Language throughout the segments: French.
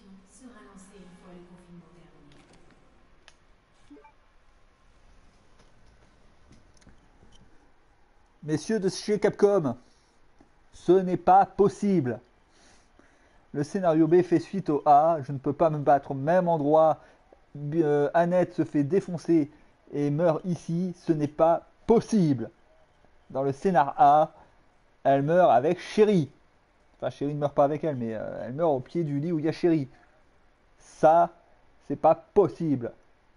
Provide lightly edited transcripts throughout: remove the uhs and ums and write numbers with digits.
Messieurs de chez Capcom, ce n'est pas possible. Le scénario B fait suite au A. Je ne peux pas me battre au même endroit. Annette se fait défoncer et meurt ici. Ce n'est pas possible. Dans le scénar A, elle meurt avec Chéri. Enfin, Chéri ne meurt pas avec elle, mais elle meurt au pied du lit où il y a Chéri. Ça, c'est pas possible.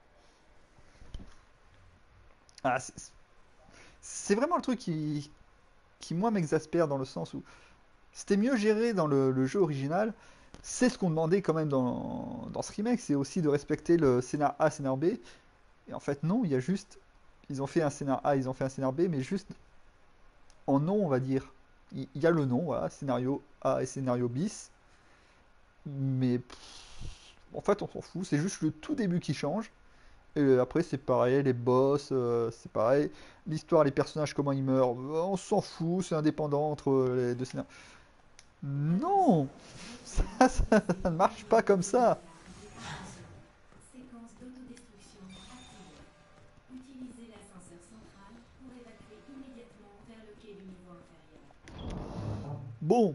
Ah, c'est vraiment le truc qui moi m'exaspère dans le sens où c'était mieux géré dans le jeu original. C'est ce qu'on demandait quand même dans ce remake, c'est aussi de respecter le scénar A, scénar B. Et en fait non, il y a juste, ils ont fait un scénar A, ils ont fait un scénar B, mais juste en nom on va dire. Il y a le nom, voilà, scénario A et scénario bis. Mais en fait on s'en fout, c'est juste le tout début qui change. Et après, c'est pareil, les boss, c'est pareil. L'histoire, les personnages, comment ils meurent, on s'en fout, c'est indépendant entre les deux scénarios. Non, ça ne marche pas comme ça. Bon,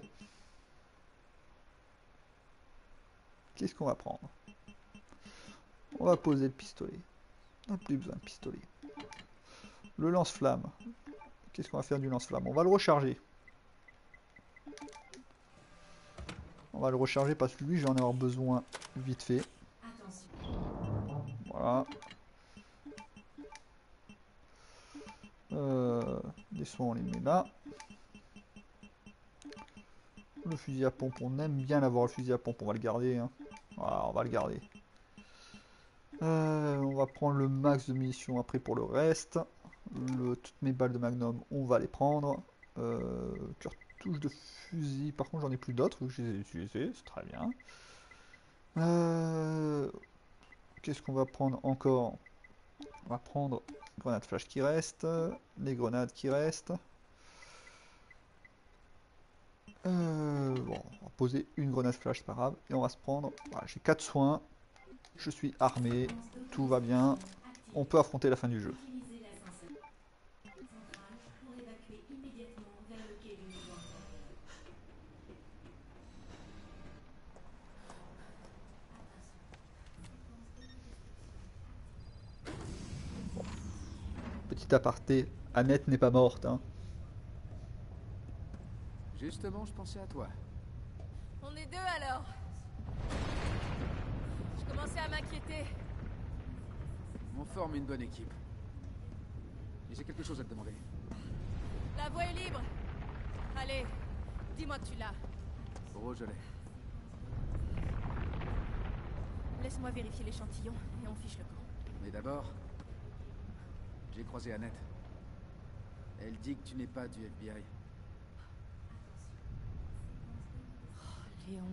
qu'est-ce qu'on va prendre? On va poser le pistolet. On n'a plus besoin de pistolet. Le lance-flamme. Qu'est-ce qu'on va faire du lance-flamme? On va le recharger. On va le recharger parce que lui, j'en ai avoir besoin vite fait. Voilà. Les soins, on les met là. Le fusil à pompe, on aime bien l'avoir, le fusil à pompe, on va le garder. Hein. Voilà, on va le garder. On va prendre le max de munitions après pour le reste. Toutes mes balles de magnum, on va les prendre. Cartouche de fusil, par contre j'en ai plus d'autres, vu que je les ai utilisées, c'est très bien. Qu'est-ce qu'on va prendre encore? On va prendre les grenades flash qui restent, les grenades qui restent. Bon, on va poser une grenade flash, c'est pas grave. Et on va se prendre, voilà, j'ai 4 soins, je suis armé, tout va bien. On peut affronter la fin du jeu. Petit aparté, Annette n'est pas morte. Hein. Justement, je pensais à toi. On est deux alors. Je commençais à m'inquiéter. On forme une bonne équipe. Et j'ai quelque chose à te demander. La voie est libre. Allez, dis-moi que tu l'as. Oh, je l'ai. Laisse-moi vérifier l'échantillon et on fiche le camp. Mais d'abord, j'ai croisé Annette. Elle dit que tu n'es pas du FBI. Léon...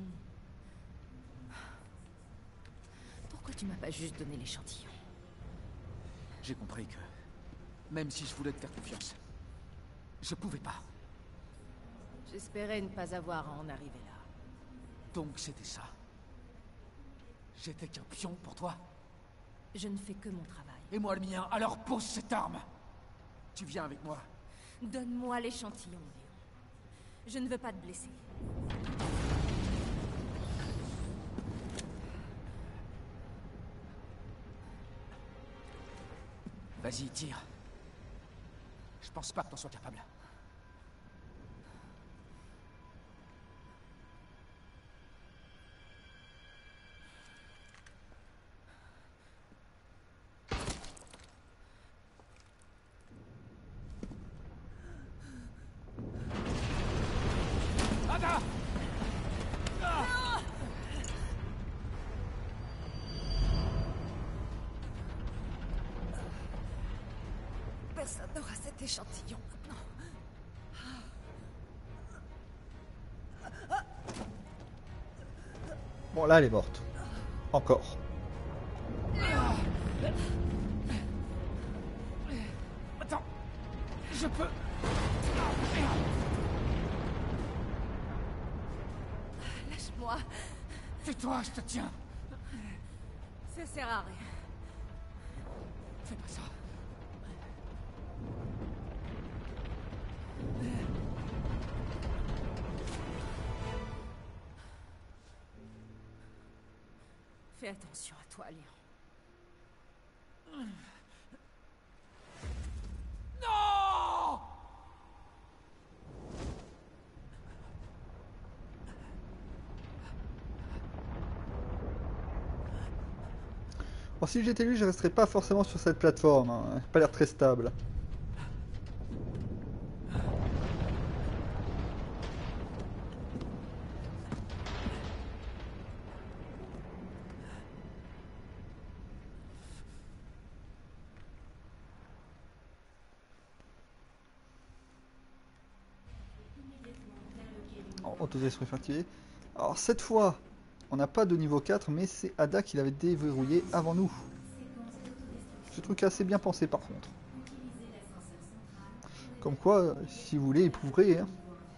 Pourquoi tu m'as pas juste donné l'échantillon? J'ai compris que, même si je voulais te faire confiance, je pouvais pas. J'espérais ne pas avoir à en arriver là. Donc c'était ça. J'étais qu'un pion pour toi. Je ne fais que mon travail. Et moi le mien, alors pose cette arme. Tu viens avec moi. Donne-moi l'échantillon, Léon. Je ne veux pas te blesser. Vas-y, tire. Je pense pas que t'en sois capable. Ada! Personne n'aura cet échantillon maintenant. Bon, là, elle est morte. Encore. Attends, je peux... Lâche-moi. Tais-toi, je te tiens. Ça sert à rien. Fais pas ça. Fais attention à toi, Léon. Non! Bon, si j'étais lui, je resterais pas forcément sur cette plateforme. Hein. Elle a pas l'air très stable. Autodestruction activée. Alors cette fois, on n'a pas de niveau 4, mais c'est Ada qui l'avait déverrouillé avant nous. Ce truc est assez bien pensé par contre. Comme quoi, si vous voulez, éprouverez. Hein.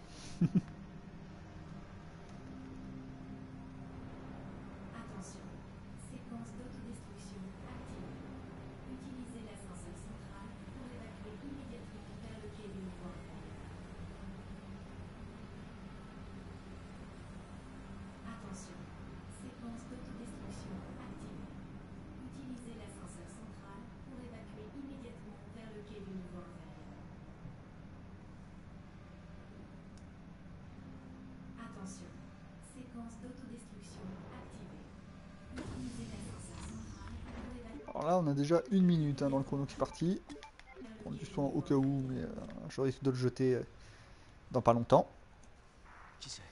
Alors là, on a déjà 1 minute hein, dans le chrono qui est parti. Prendre du soin au cas où, mais je risque de le jeter dans pas longtemps. Qui c'est?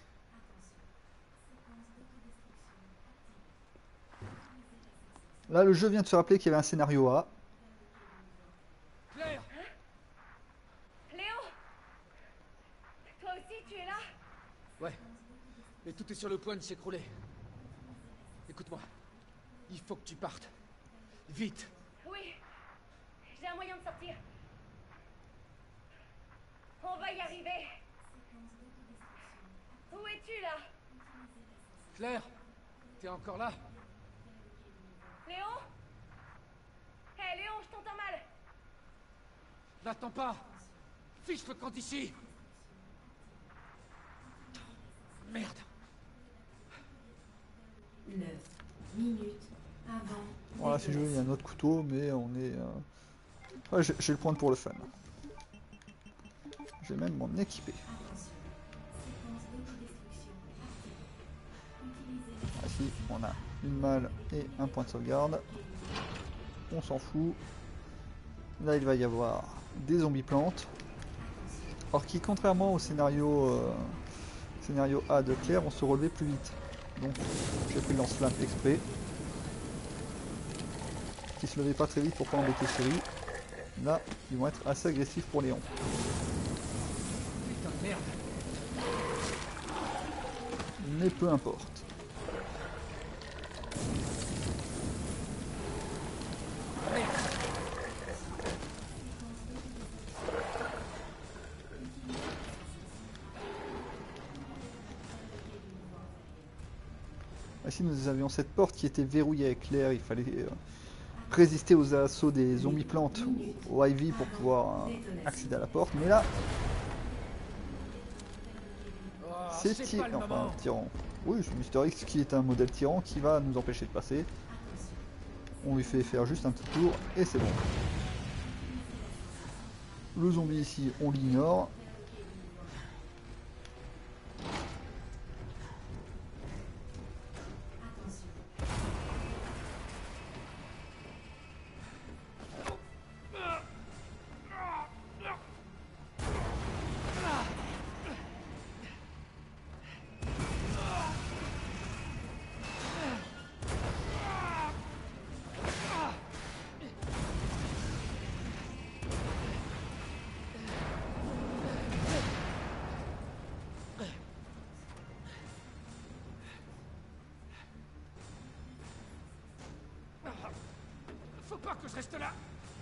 Là, le jeu vient de se rappeler qu'il y avait un scénario A. Claire! Léon! Toi aussi, tu es là? Ouais. Et tout est sur le point de s'écrouler. Écoute-moi. Il faut que tu partes. Vite. Oui. J'ai un moyen de sortir. On va y arriver. Où es-tu, là? Claire! T'es encore là? Léon? Hé, Léon, je t'entends mal. N'attends pas! Fiche le camp d'ici! Merde! 9 minutes avant. Voilà, si je veux, il y a un autre couteau, mais on est... Ouais, j'ai le point pour le fun. Je vais même m'en équiper. Ici, on a une malle et un point de sauvegarde. On s'en fout. Là, il va y avoir des zombies plantes. Or qui, contrairement au scénario A de Claire, vont se relever plus vite. Donc, j'ai pris le lance-flamme exprès. Qui se levait pas très vite pour pas embêter Chérie. Là, ils vont être assez agressifs pour Léon. Putain de merde! Mais peu importe. Ici nous avions cette porte qui était verrouillée avec Claire, il fallait résister aux assauts des zombies plantes au Ivy pour pouvoir accéder à la porte, mais là Oh, c'est pas le moment. Tyran. Oui, c'est Mister X qui est un modèle tyran qui va nous empêcher de passer. On lui fait faire juste un petit tour et c'est bon. Le zombie ici, on l'ignore. Faut pas que je reste là!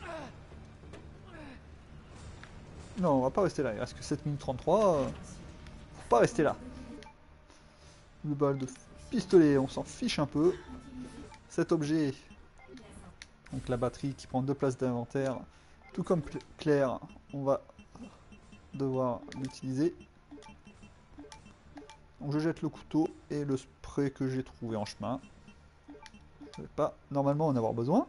Non, on va pas rester là, il reste que 7 minutes 33. Faut pas rester là. Le bal de pistolet, on s'en fiche un peu. Cet objet, donc la batterie qui prend 2 places d'inventaire, tout comme Claire, on va devoir l'utiliser. Donc je jette le couteau et le spray que j'ai trouvé en chemin. Je vais pas normalement en avoir besoin.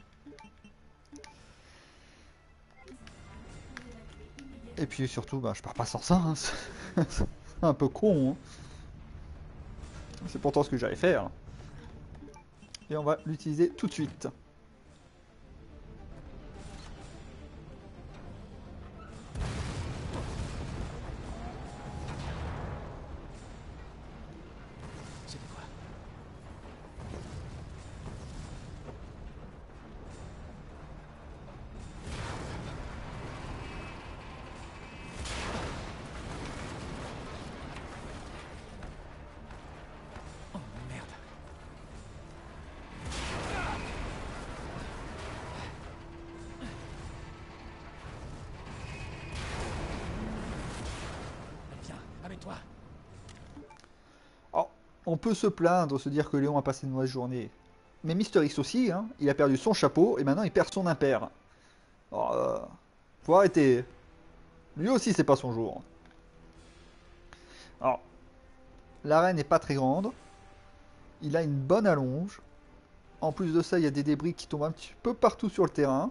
Et puis surtout, bah, je pars pas sans ça. Hein. C'est un peu con. Hein. C'est pourtant ce que j'allais faire. Et on va l'utiliser tout de suite. C'était quoi? Oh merde. Viens, avec toi. Alors, on peut se plaindre, se dire que Léon a passé une mauvaise journée. Mais Mister X aussi, hein, il a perdu son chapeau et maintenant il perd son impair. Alors, faut arrêter. Lui aussi, c'est pas son jour. Alors, l'arène n'est pas très grande. Il a une bonne allonge. En plus de ça, il y a des débris qui tombent un petit peu partout sur le terrain.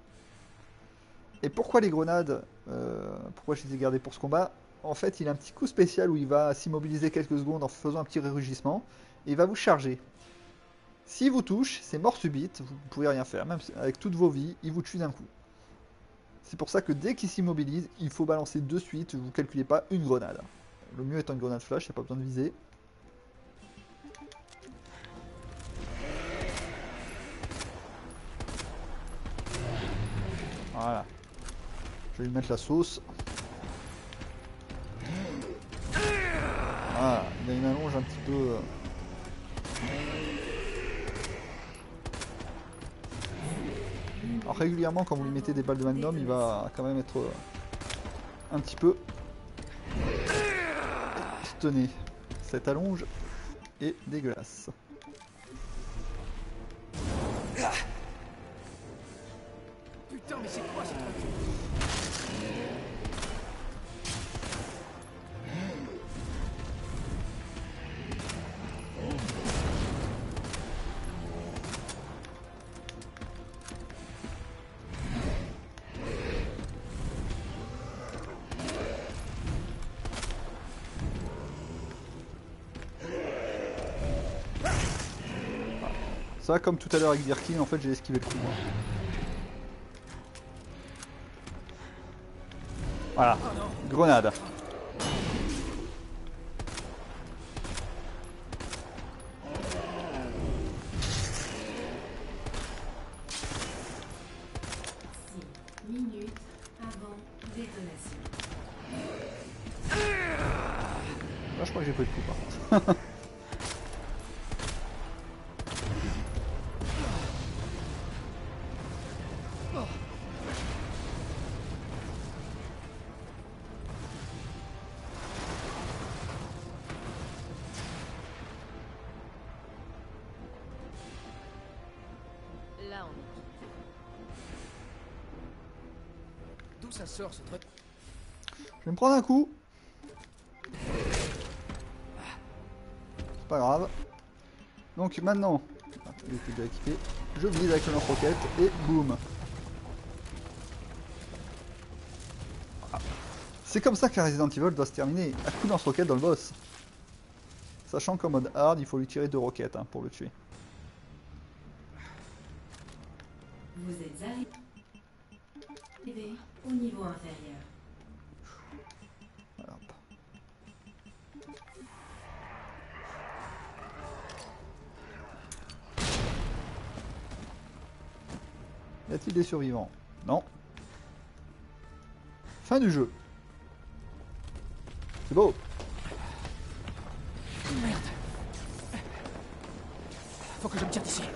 Et pourquoi les grenades pourquoi je les ai gardées pour ce combat? En fait, il a un petit coup spécial où il va s'immobiliser quelques secondes en faisant un petit rugissement. Et il va vous charger. S'il vous touche, c'est mort subite, vous ne pouvez rien faire. Même avec toutes vos vies, il vous tue d'un coup. C'est pour ça que dès qu'il s'immobilise, il faut balancer de suite, vous ne calculez pas une grenade. Le mieux étant une grenade flash, il n'y a pas besoin de viser. Voilà. Je vais lui mettre la sauce. Voilà, il a une allonge un petit peu... Alors régulièrement, quand vous lui mettez des balles de magnum, il va quand même être un petit peu... Tenez, cette allonge est dégueulasse. Putain, mais c'est quoi ce truc? Ça, comme tout à l'heure avec Birkin, en fait, j'ai esquivé le coup. Moi. Voilà, grenade. Minutes avant détonation. Là, je crois que j'ai pris le coup, par contre. Là, on est. D'où ça sort ce truc? Je vais me prendre un coup. C'est pas grave. Donc maintenant, il était déjà équipé. Je vise avec le lance-roquette et boum. Voilà. C'est comme ça que la Resident Evil doit se terminer. À coup de lance-roquette dans le boss. Sachant qu'en mode hard, il faut lui tirer 2 roquettes hein, pour le tuer. Vous êtes arrivé au niveau inférieur. Voilà, hop. Y a-t-il des survivants? Non. Fin du jeu. C'est beau. Merde. Faut que je me tire d'ici.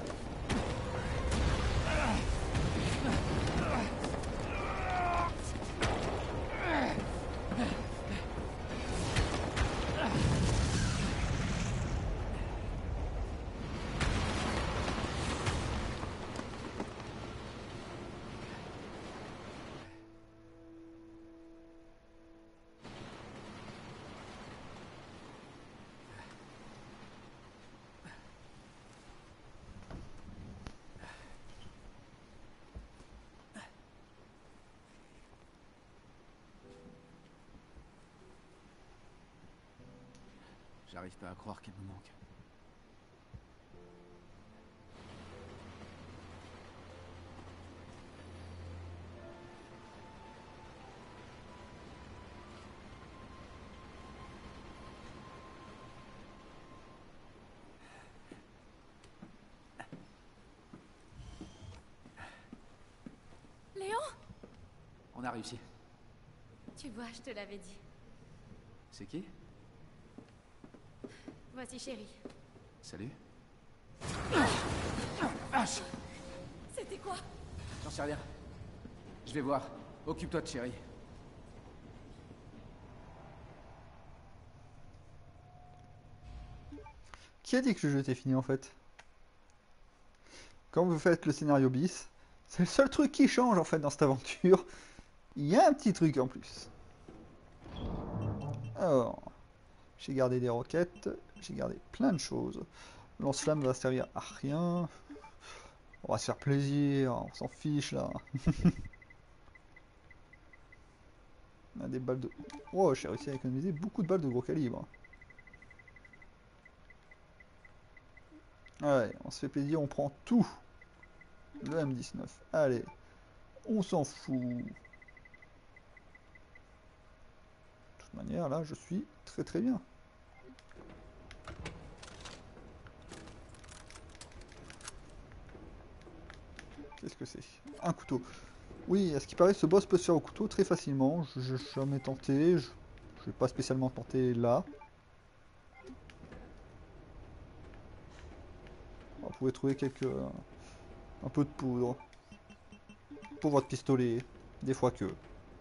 J'arrive pas à croire qu'elle me manque. Léon? On a réussi. Tu vois, je te l'avais dit. C'est qui? Voici chérie. Salut. Vache! C'était quoi? J'en sais rien. Je vais voir. Occupe-toi de chérie. Qui a dit que le jeu était fini en fait? Quand vous faites le scénario bis, c'est le seul truc qui change en fait dans cette aventure. Il y a un petit truc en plus. Alors, j'ai gardé des roquettes, j'ai gardé plein de choses. Lance-flamme va servir à rien. On va se faire plaisir, on s'en fiche là. On a des balles de... Oh, j'ai réussi à économiser beaucoup de balles de gros calibre. Ouais, on se fait plaisir, on prend tout. Le M19. Allez, on s'en fout. De toute manière, là, je suis très très bien. Qu'est-ce que c'est? Un couteau. Oui, à ce qui paraît, ce boss peut se faire au couteau très facilement. Je n'ai jamais tenté. Je vais pas spécialement tenter là. Vous pouvez trouver un peu de poudre pour votre pistolet. Des fois que.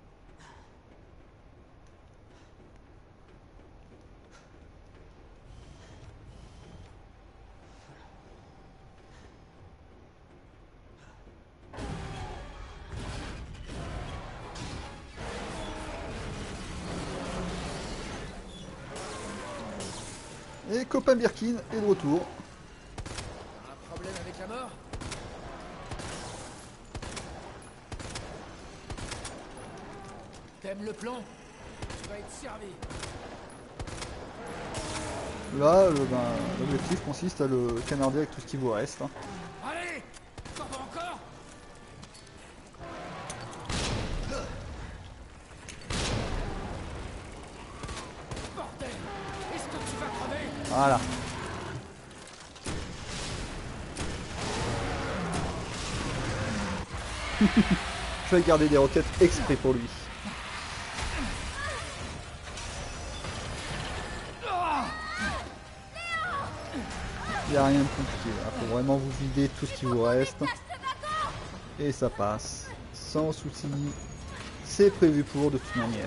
Et copain Birkin est de retour. Un problème avec la mort? T'aimes le plan? Tu vas être servi. Là, l'objectif consiste à le canarder avec tout ce qui vous reste. Hein. Allez! T'en vas encore? Bordel! Est-ce que tu vas crever? Voilà. Je vais garder des roquettes exprès pour lui. Il n'y a rien de compliqué. Il faut vraiment vous vider tout ce qui vous reste. Et ça passe. Sans souci. C'est prévu pour de toute manière.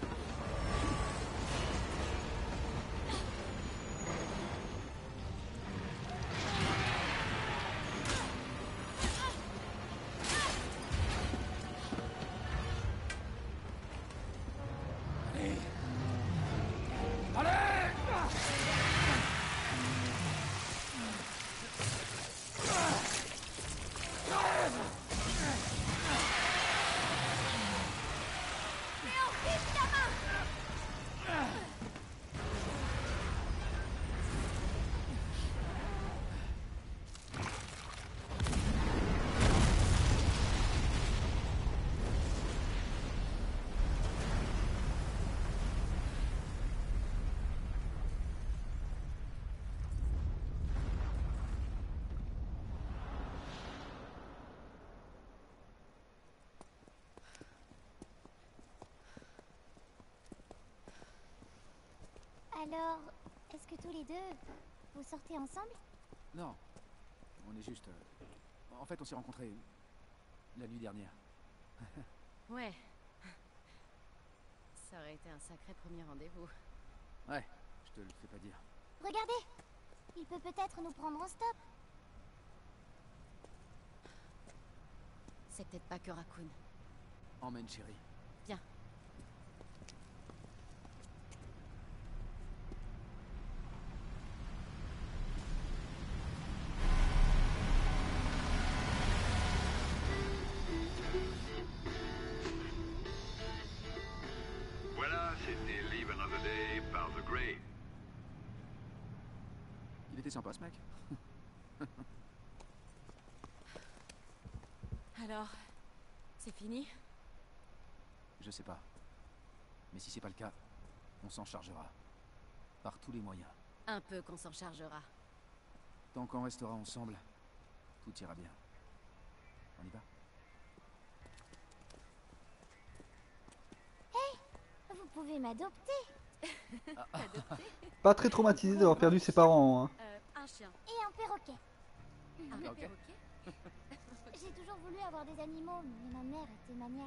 Alors, est-ce que tous les deux, vous sortez ensemble? Non. On est juste... En fait, on s'est rencontrés... la nuit dernière. Ouais. Ça aurait été un sacré premier rendez-vous. Ouais, je te le fais pas dire. Regardez! Il peut peut-être nous prendre en stop. C'est peut-être pas que Raccoon. Emmène chérie. Bien. Voilà, c'était Live Another Day par The Grey. était sympa ce mec. Alors, c'est fini? Je sais pas. Mais si c'est pas le cas, on s'en chargera. Par tous les moyens. Un peu qu'on s'en chargera. Tant qu'on restera ensemble, tout ira bien. On y va? Vous pouvez m'adopter. Pas très traumatisé d'avoir perdu ses parents. Hein. Un chien. Et un perroquet. Un perroquet. J'ai toujours voulu avoir des animaux, mais ma mère était maniaque.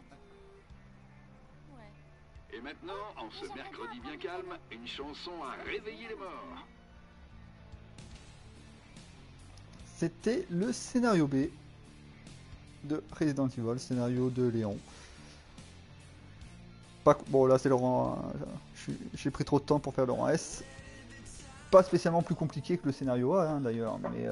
Ouais. Et maintenant, en ce mercredi bien calme, une chanson à réveiller les morts. C'était le scénario B de Resident Evil, scénario de Léon. Bon, là c'est le rang. J'ai pris trop de temps pour faire le rang S. Pas spécialement plus compliqué que le scénario A hein, d'ailleurs, mais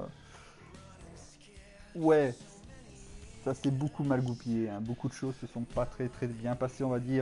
ouais, ça s'est beaucoup mal goupillé. Hein. Beaucoup de choses se sont pas très bien passées, on va dire,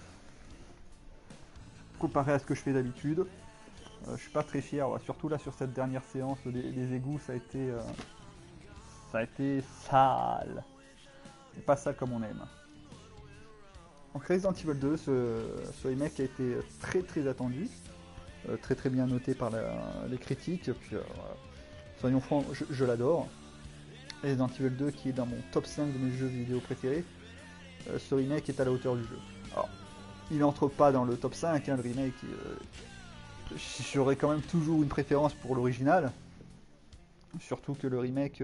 comparé à ce que je fais d'habitude. Je suis pas très fier, surtout là sur cette dernière séance, les égouts, ça a été sale. C'est pas sale comme on aime. Donc Resident Evil 2, ce remake a été très attendu, très bien noté par les critiques, puis soyons francs, je l'adore. Resident Evil 2 qui est dans mon top 5 de mes jeux vidéo préférés, ce remake est à la hauteur du jeu. Alors, il n'entre pas dans le top 5, hein, le remake, j'aurais quand même toujours une préférence pour l'original, surtout que le remake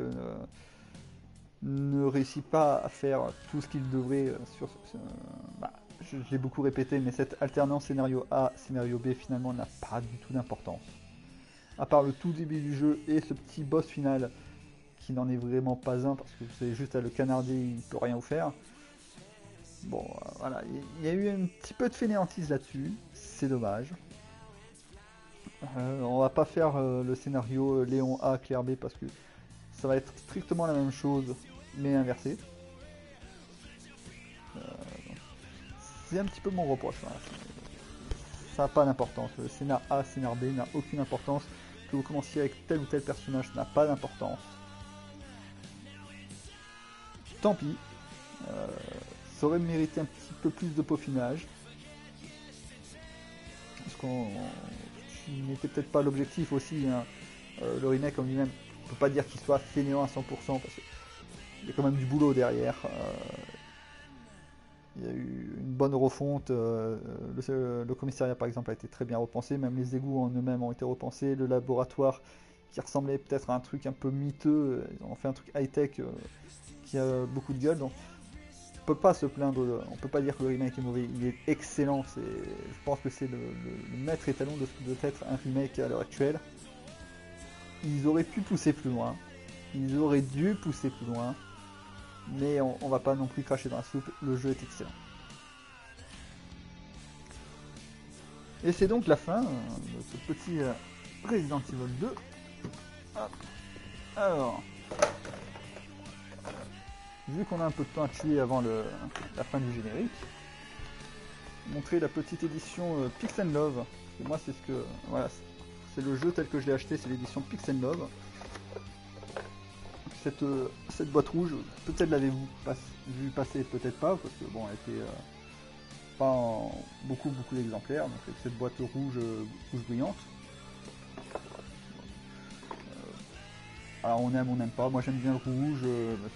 ne réussit pas à faire tout ce qu'il devrait je l'ai beaucoup répété, mais cette alternance scénario A, scénario B finalement n'a pas du tout d'importance. À part le tout début du jeu et ce petit boss final qui n'en est vraiment pas un parce que vous avez juste à le canarder, il ne peut rien vous faire. Bon, voilà, il y a eu un petit peu de fainéantise là-dessus, c'est dommage. On va pas faire le scénario Léon A, Claire B parce que ça va être strictement la même chose mais inversé. C'est un petit peu mon reproche. Voilà. Ça n'a pas d'importance. Le scénar A, scénar B n'a aucune importance. Que vous commenciez avec tel ou tel personnage n'a pas d'importance. Tant pis. Ça aurait mérité un petit peu plus de peaufinage. Parce qu'on n'était peut-être pas l'objectif aussi. Hein. Le remake en lui-même, on peut pas dire qu'il soit fainéant à 100% parce qu'il y a quand même du boulot derrière. Il y a eu une bonne refonte, le commissariat par exemple a été très bien repensé, même les égouts en eux-mêmes ont été repensés, le laboratoire qui ressemblait peut-être à un truc un peu miteux, ils ont fait un truc high-tech qui a beaucoup de gueule, donc on peut pas se plaindre, on peut pas dire que le remake est mauvais, il est excellent, je pense que c'est le maître étalon de ce que doit être un remake à l'heure actuelle. Ils auraient pu pousser plus loin, ils auraient dû pousser plus loin, mais on va pas non plus cracher dans la soupe, le jeu est excellent. Et c'est donc la fin de ce petit Resident Evil 2. Hop. Alors, vu qu'on a un peu de temps à tuer avant la fin du générique, montrer la petite édition Pix and Love. Et moi c'est ce que voilà, c'est le jeu tel que je l'ai acheté, c'est l'édition Pix and Love. Cette boîte rouge, peut-être l'avez-vous vu passer, peut-être pas, parce que bon, elle était pas en beaucoup d'exemplaires, donc avec cette boîte rouge brillante. Alors on aime, on n'aime pas, moi j'aime bien le rouge,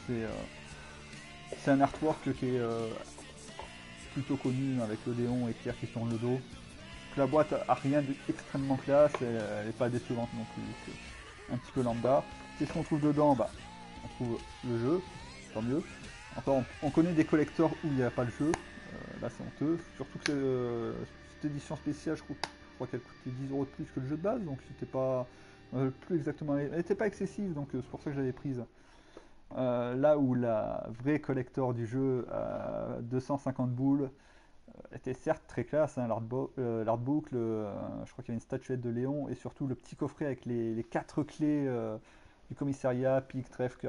c'est un artwork qui est plutôt connu avec le Léon et Claire qui sont le dos. La boîte a rien d'extrêmement classe, elle n'est pas décevante non plus, c'est un petit peu lambda. Qu'est-ce qu'on trouve dedans? On trouve le jeu, tant mieux. Encore, on connaît des collectors où il n'y a pas le jeu, là c'est honteux. Surtout que cette édition spéciale, je crois qu'elle coûtait 10 € de plus que le jeu de base, donc c'était pas plus exactement. Elle n'était pas excessive, donc c'est pour ça que je l'avais prise. Là où la vraie collector du jeu à 250 boules était certes très classe, hein, l'artbook, je crois qu'il y avait une statuette de Léon et surtout le petit coffret avec les 4 clés du commissariat, pique, trèfle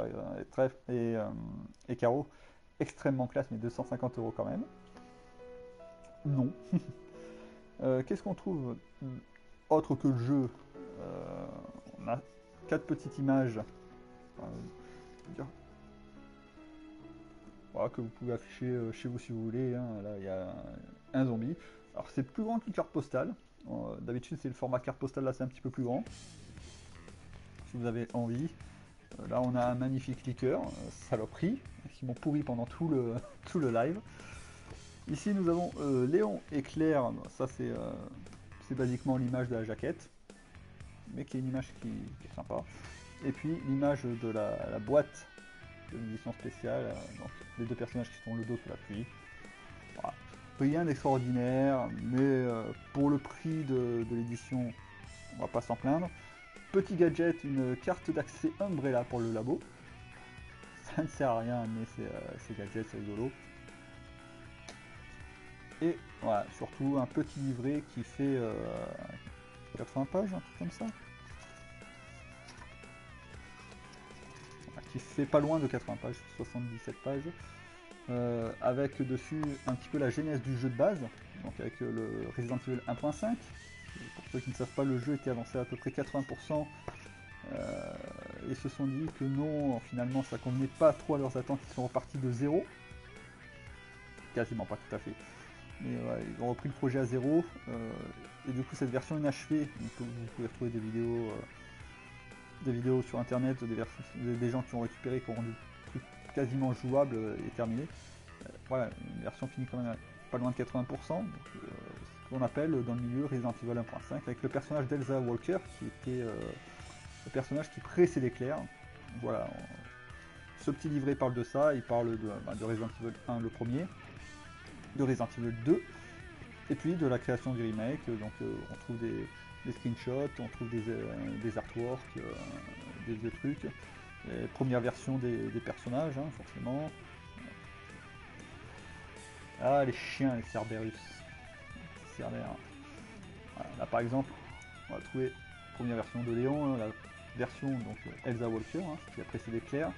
et carreau. Extrêmement classe, mais 250 € quand même. Non. Qu'est-ce qu'on trouve autre que le jeu 4 petites images voilà, que vous pouvez afficher chez vous si vous voulez. Hein. Là, il y a un zombie. Alors, c'est plus grand qu'une carte postale. D'habitude, c'est le format carte postale, là, c'est un petit peu plus grand. Si vous avez envie. Là, on a un magnifique clicker, saloperie, qui m'ont pourri pendant tout le, tout le live. Ici, nous avons Léon et Claire. Ça, c'est basiquement l'image de la jaquette, mais qui est une image qui est sympa. Et puis, l'image de la boîte de l'édition spéciale. Donc, les deux personnages qui sont le dos sous la pluie. Voilà. Rien d'extraordinaire, mais pour le prix de l'édition, on va pas s'en plaindre. Petit gadget, une carte d'accès Umbrella pour le labo. Ça ne sert à rien, mais c'est gadget, c'est rigolo. Et voilà, surtout un petit livret qui fait 80 pages, un truc comme ça. Voilà, qui fait pas loin de 80 pages, 77 pages. Avec dessus un petit peu la genèse du jeu de base, donc avec le Resident Evil 1.5. Pour ceux qui ne savent pas, le jeu était avancé à peu près 80%. Et se sont dit que non, finalement ça convenait pas trop à leurs attentes, ils sont repartis de zéro. Quasiment pas tout à fait. Mais ouais, ils ont repris le projet à zéro. Et du coup cette version inachevée, donc, vous pouvez retrouver des vidéos sur internet, des gens qui ont récupéré, qui ont rendu le truc quasiment jouable et terminé. Voilà, une version finie quand même à pas loin de 80%. Donc, ce qu'on appelle dans le milieu Resident Evil 1.5, avec le personnage d'Elsa Walker, qui était le personnage qui précédait Claire. Voilà, ce petit livret parle de ça, il parle de Resident Evil 1 le premier, de Resident Evil 2, et puis de la création du remake. Donc on trouve des screenshots, on trouve des artworks, des vieux trucs, les premières versions des personnages, hein, forcément. Ah, les chiens, les Cerberus. Cerber. Voilà, là par exemple, on va trouver la première version de Léon, la version donc Elsa Walker, hein, qui a précédé Claire.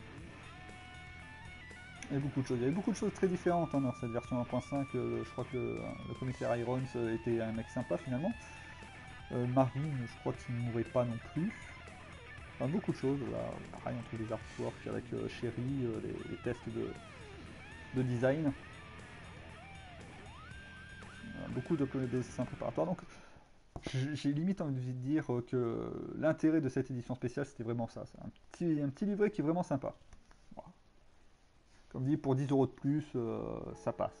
Et beaucoup de choses. Il y avait beaucoup de choses très différentes hein, dans cette version 1.5. Je crois que le commissaire Irons était un mec sympa finalement. Marine, je crois qu'il ne mourait pas non plus. Enfin, beaucoup de choses. Là, pareil, on trouve des artworks avec Sherry, les tests de design. Beaucoup de dessins préparatoires. Donc, j'ai limite envie de dire que l'intérêt de cette édition spéciale, c'était vraiment ça. C'est un petit livret qui est vraiment sympa. Voilà. Comme dit, pour 10 € de plus, ça passe.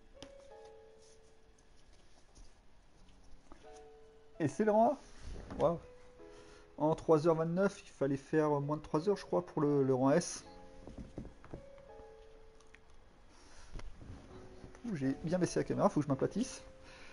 Et c'est le rang A. Wow. En 3h29, il fallait faire moins de 3 heures, je crois, pour le rang S. J'ai bien baissé la caméra, faut que je m'aplatisse.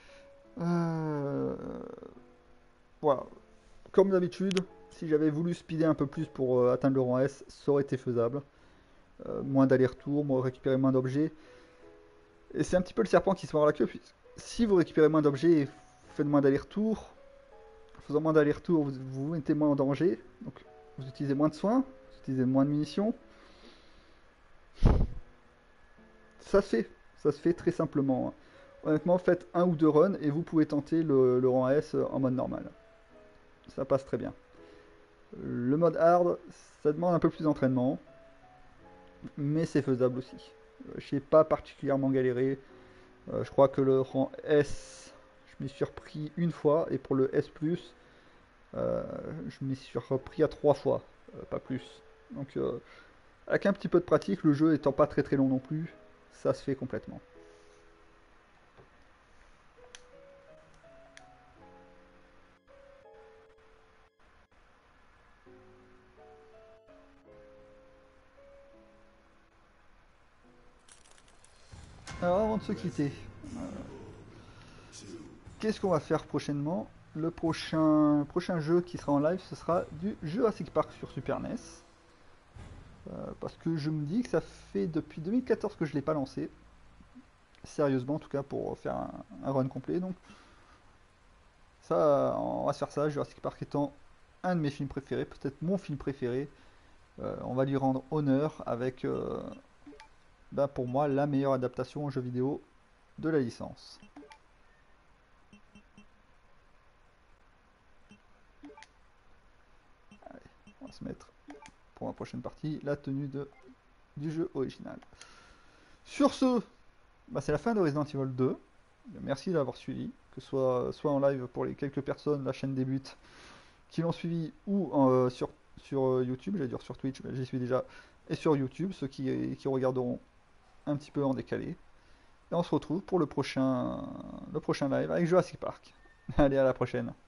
Voilà. Comme d'habitude, si j'avais voulu speeder un peu plus pour atteindre le rang S, ça aurait été faisable. Moins d'aller-retour, récupérer moins d'objets. Et c'est un petit peu le serpent qui se mord la queue. Si vous récupérez moins d'objets et faites moins d'aller-retour, en faisant moins d'aller-retour, vous vous mettez moins en danger. Donc vous utilisez moins de soins, vous utilisez moins de munitions. Ça se fait très simplement. Honnêtement, faites 1 ou 2 runs et vous pouvez tenter le rang S en mode normal. Ça passe très bien. Le mode hard, ça demande un peu plus d'entraînement, mais c'est faisable aussi. Je n'ai pas particulièrement galéré. Je crois que le rang S, je m'y suis repris une fois, et pour le S+, je m'y suis repris à 3 fois, pas plus. Donc, avec un petit peu de pratique, le jeu étant pas très très long non plus, ça se fait complètement. Alors avant de se quitter, qu'est-ce qu'on va faire prochainement? Le prochain jeu qui sera en live, ce sera du Jurassic Park sur Super NES. Parce que je me dis que ça fait depuis 2014 que je ne l'ai pas lancé. Sérieusement en tout cas pour faire un run complet. Donc ça, on va se faire ça, Jurassic Park étant un de mes films préférés, peut-être mon film préféré. On va lui rendre honneur avec... pour moi, la meilleure adaptation en jeu vidéo de la licence. Allez. transmettre pour ma prochaine partie la tenue du jeu original. Sur ce, bah, c'est la fin de Resident Evil 2. Merci d'avoir suivi, que ce soit en live pour les quelques personnes, la chaîne débute, qui l'ont suivi, ou sur YouTube, j'allais dire sur Twitch, mais j'y suis déjà, et sur YouTube, ceux qui regarderont un petit peu en décalé. Et on se retrouve pour le prochain live avec Jurassic Park. Allez, à la prochaine.